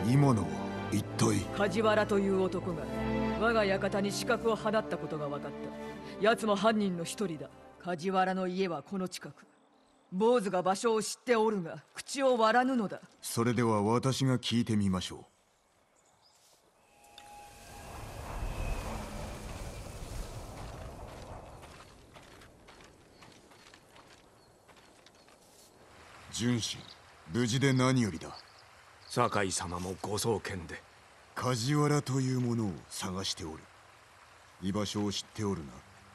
今のは一体。 梶原という男が我が館に刺客を放ったことが分かった。奴も犯人の一人だ。梶原の家はこの近く。坊主が場所を知っておるが口を割らぬのだ。 それでは私が聞いてみましょう。純真、無事で何よりだ。 酒井様もご送検で。 梶原というものを探しておる。居場所を知っておる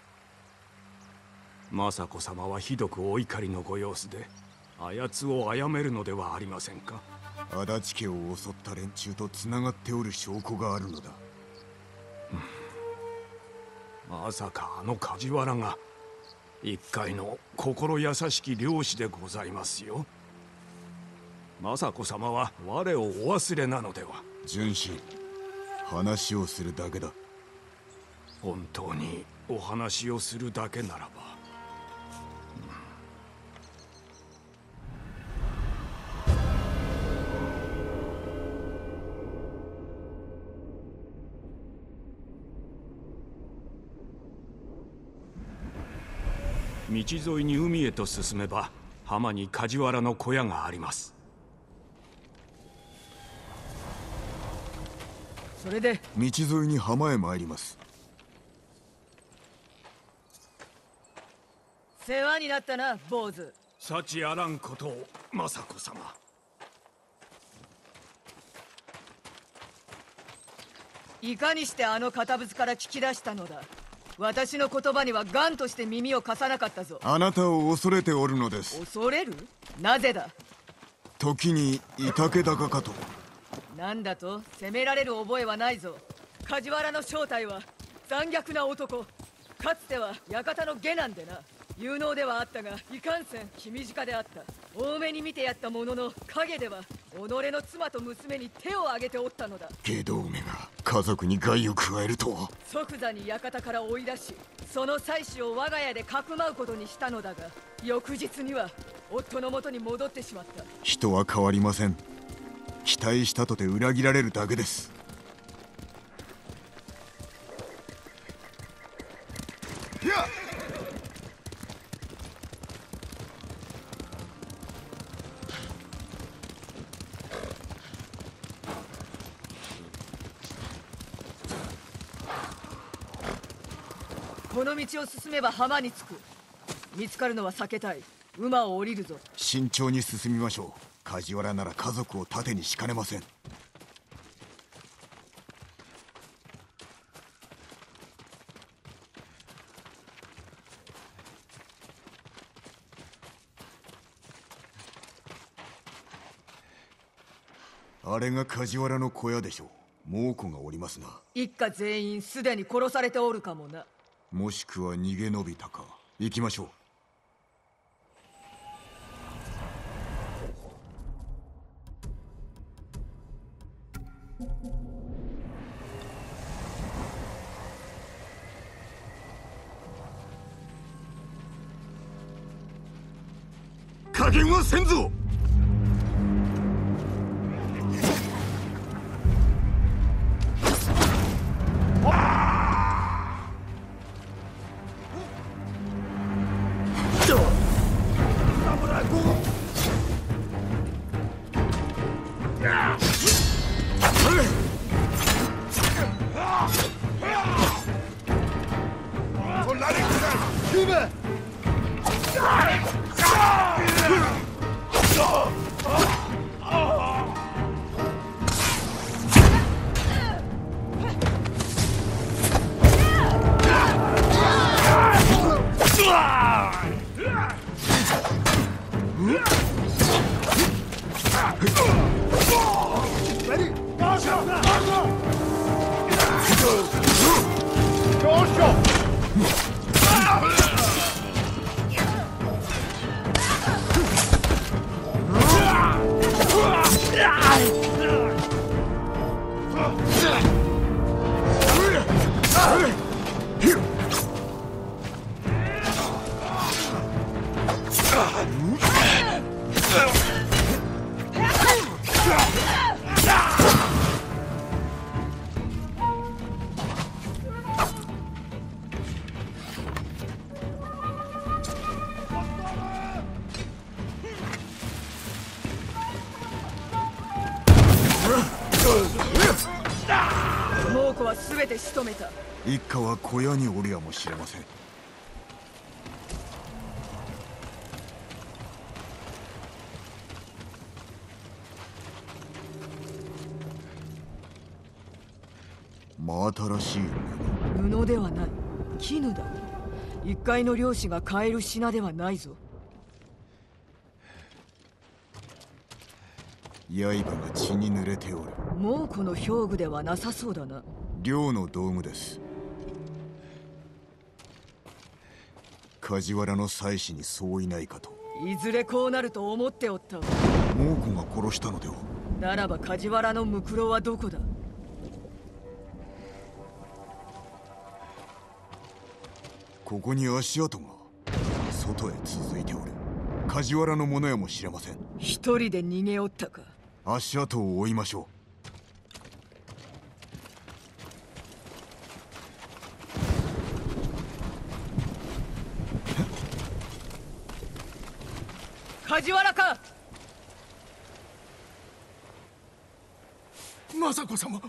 な。 政子様はひどくお怒りのご様子で、あやつを殺めるのではありませんか。 足立家を襲った連中とつながっておる証拠があるのだ。 まさかあの梶原が一介の心優しき漁師でございますよ。政子様は我をお忘れなのでは。 純真、話をするだけだ。 本当にお話をするだけならば。道沿いに海へと進めば浜に梶原の小屋があります。 それで道沿いに浜へ参ります。 世話になったな、坊主。 幸あらんことを、政子様。 いかにしてあの堅物から聞き出したのだ。私の言葉には頑として耳を貸さなかったぞ。 あなたを恐れておるのです。 恐れる？なぜだ？ 時にいたけ高かと。 なんだと？責められる覚えはないぞ。梶原の正体は残虐な男。かつては館の下男でな。有能ではあったがいかんせん気短であった。多めに見てやったものの陰では己の妻と娘に手を挙げておったのだ。 外道めが家族に害を加えるとは。 即座に館から追い出し、その妻子を我が家でかくまうことにしたのだが、翌日には夫の元に戻ってしまった。 人は変わりません。期待したとて裏切られるだけです。いや、 この道を進めば浜に着く。見つかるのは避けたい。馬を降りるぞ。 慎重に進みましょう。梶原なら家族を盾にしかねません。あれが梶原の小屋でしょう。猛虎がおりますな。 一家全員すでに殺されておるかもな。 もしくは逃げ延びたか。行きましょう。加減はせんぞ。 猛虎は全て仕留めた。 一家は小屋におるやもしれません。真新しい布ではない、絹だ。一介の漁師が買える品ではないぞ。 刃が血に濡れておる。 猛虎の兵具ではなさそうだな。 漁の道具です。梶原の妻子にそういないかと。 いずれこうなると思っておったわ。 猛虎が殺したのでは。 ならば梶原のムクロはどこだ。 ここに足跡が外へ続いておる。梶原のものやもしれません。 一人で逃げおったか。 足跡を追いましょう。 梶原か。 政子様、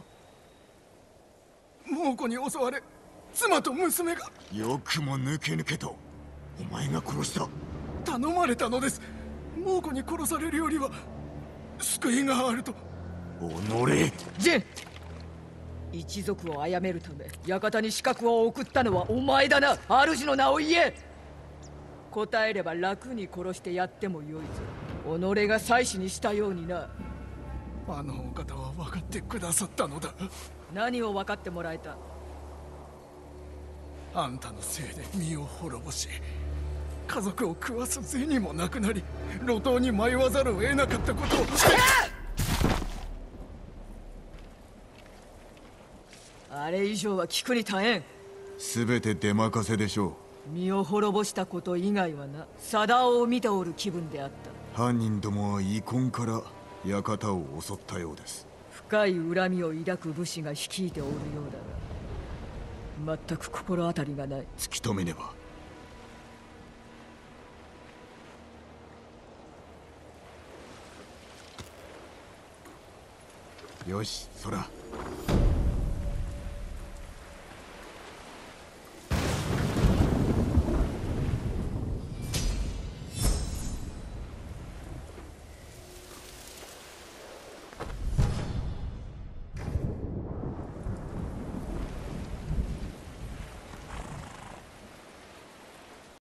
猛虎に襲われ妻と娘が。 よくも抜け抜けと。お前が殺した。 頼まれたのです。猛虎に殺されるよりは救いがあると。 おのれ。 ジェン、一族を殺めるため館に刺客を送ったのはお前だな。主の名を言え。答えれば楽に殺してやってもよいぞ。己が妻子にしたようにな。 あのお方は分かってくださったのだ。 何を分かってもらえた。 あんたのせいで身を滅ぼし、家族を食わす銭もなくなり、路頭に迷わざるを得なかったことを。 あれ以上は聞くに耐えん。 全て出任せでしょ身を滅ぼしたこと以外はな、貞夫を見ておる気分であった。 う。犯人どもは遺恨から館を襲ったようです。 深い恨みを抱く武士が率いておるようだが、全く心当たりがない。 突き止めねば。よし、そら。